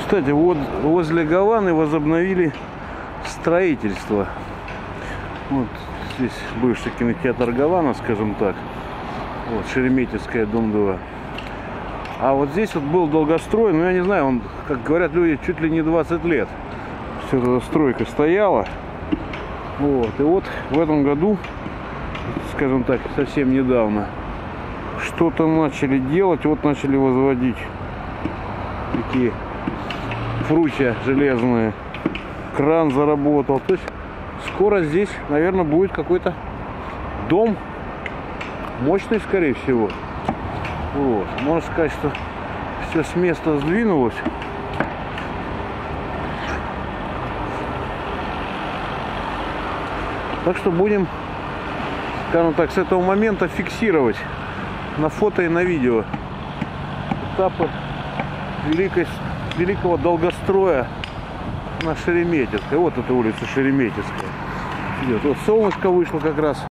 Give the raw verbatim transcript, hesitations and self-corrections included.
Кстати, вот возле Гаваны возобновили строительство. Вот здесь бывший кинотеатр Гавана, скажем так. Вот Шереметьевская, дом два. А вот здесь вот был долгострой, ну я не знаю, он, как говорят люди, чуть ли не двадцать лет. Все эта стройка стояла. Вот. И вот в этом году, скажем так, совсем недавно, что-то начали делать, вот начали возводить такие прутья железные. Кран заработал. То есть скоро здесь, наверное, будет какой-то дом. Мощный, скорее всего. Вот. Можно сказать, что все с места сдвинулось. Так что будем, скажем так, с этого момента фиксировать на фото и на видео этапы великой, великого долгостроя на Шереметьевской. Вот эта улица Шереметьевская. Вот солнышко вышло как раз.